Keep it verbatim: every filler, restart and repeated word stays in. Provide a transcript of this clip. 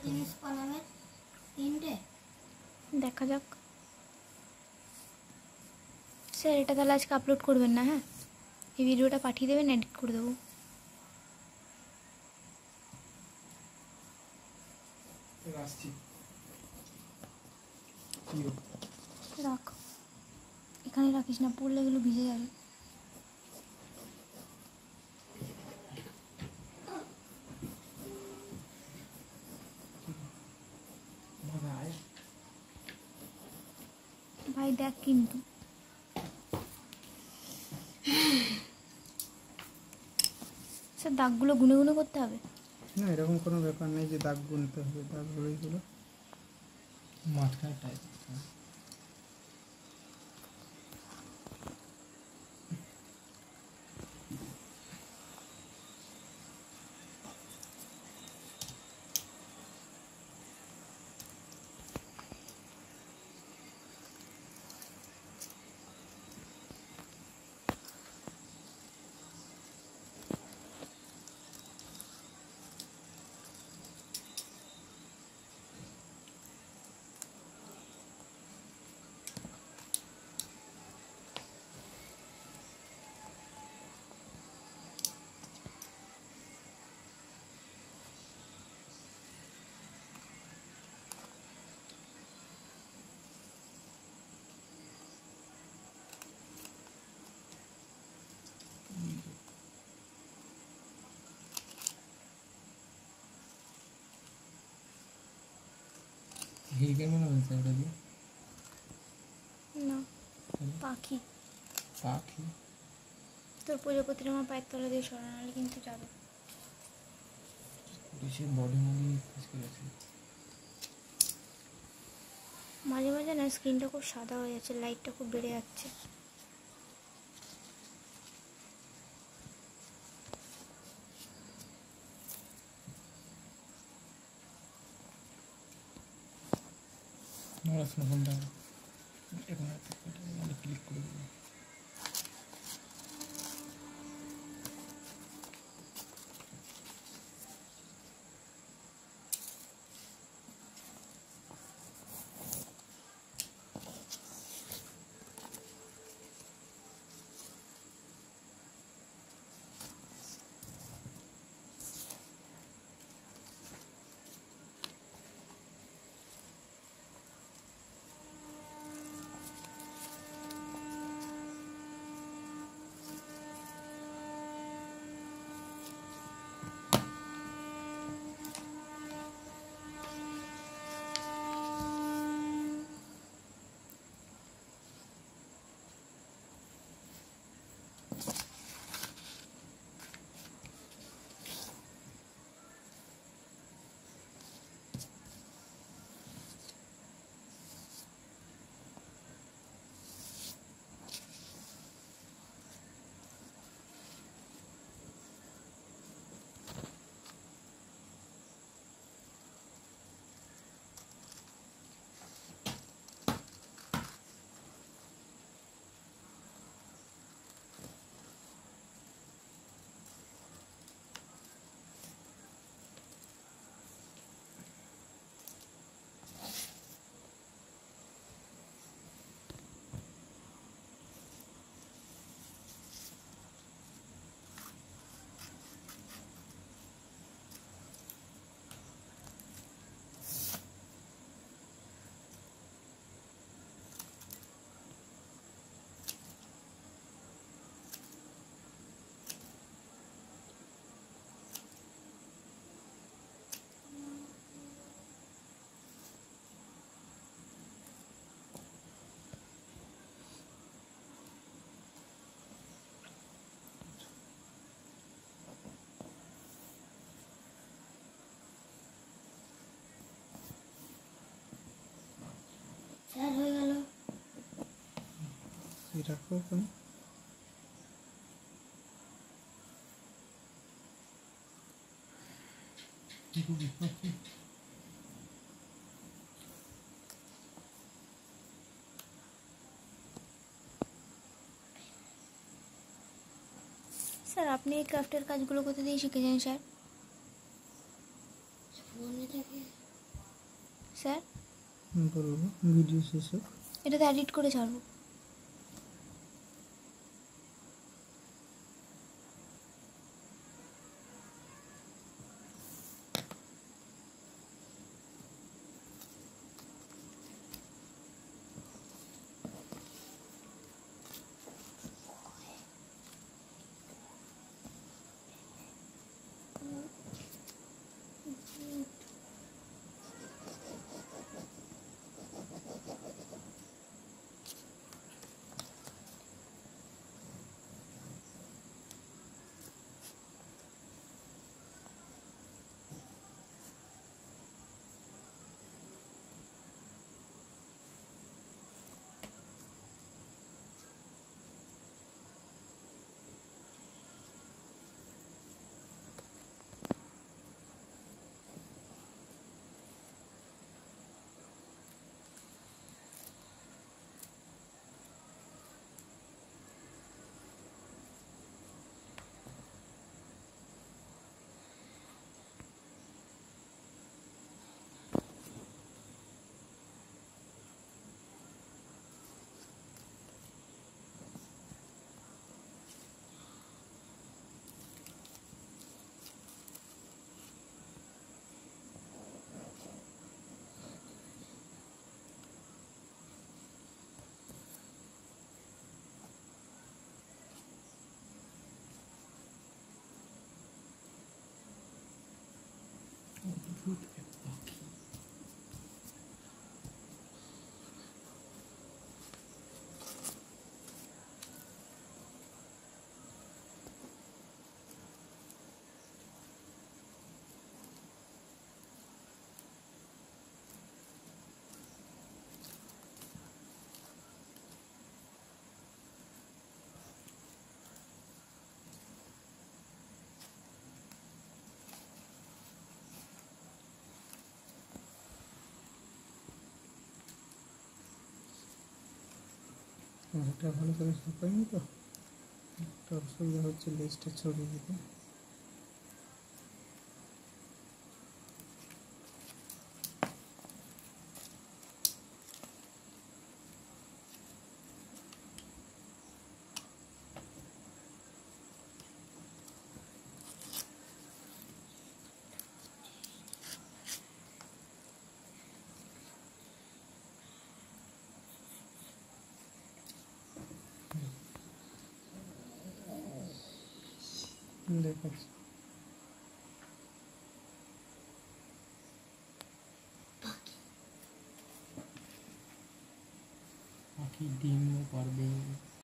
জিনিস বানাবে তিনটে দেখা যাক স্যার। এটা তাহলে আজকে আপলোড করবেন না? হ্যাঁ, এই ভিডিওটা পাঠিয়ে দেবেন, এডিট করে দেবো। রাখ, এখানে রাখিস না, পড়লে এগুলো ভিজে যাবে। ভাই দেখ কিন্তু স্যার দাগগুলো গুনে গুনে করতে হবে না, এরকম কোনো ব্যাপার নেই যে দাগ গুনতে হবে। দাগগুলো এইগুলো মাঝখানে টাইপ। হিরিকেন মনে হচ্ছে ওটা দিয়ে না, পাখি পাখি। তোর প্রজাপতির আমার পায়ের তলা দিয়ে সরানো কিন্তু যাবে। বডি মডি ফিসকে গেছে। মাঝে মাঝে না স্ক্রিনটা খুব সাদা হয়ে যাচ্ছে, লাইটটা খুব বেড়ে যাচ্ছে। নোরা ফোনটা এখন ক্লিক করে দেবো। স্যার হয়ে গেল। রাখো ওখানে। স্যার আপনি এই ক্রাফটের কাজগুলো কোথা দিয়ে শিখেছেন স্যার? ফোনে থেকে স্যার বলবো ভিডিও শেষ হোক। এটাতে এডিট করে ছাড়বো। এটা ভালো করে ছাপাইনি তো, একটা অসুবিধা হচ্ছে লিস্টে ছড়িয়ে দিতে। দেখাচ্ছি পাখি ডিমও পারবে।